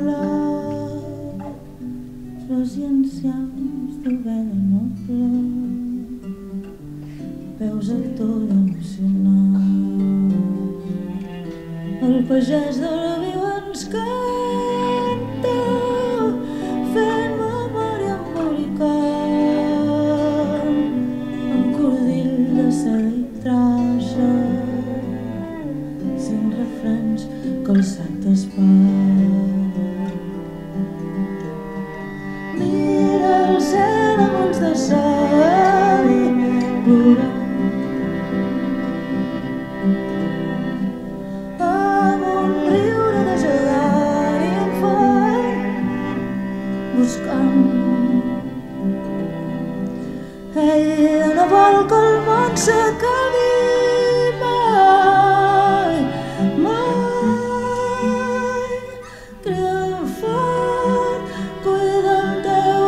blat, flors i enciams d'ovella noble, veus el tot emocionat. El pagès de la viu ens canta, fent memòria embolicant, amb cordill de seda i traja, 5 refranys que el sac d'espat. Mira el cel amb ulls de sal, plorant amb un riure de gegant infant, buscant. Ella no vol que el món s'acabi mai, mai. Crida fort, cuida el teu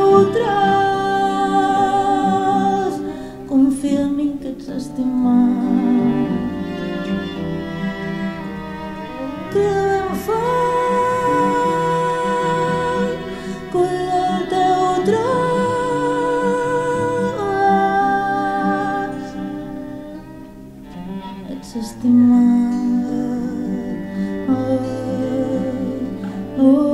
tros, confia en mi que ets estimat. Crida ben fort, cuida el teu tros, ets estimat. Oh, oh.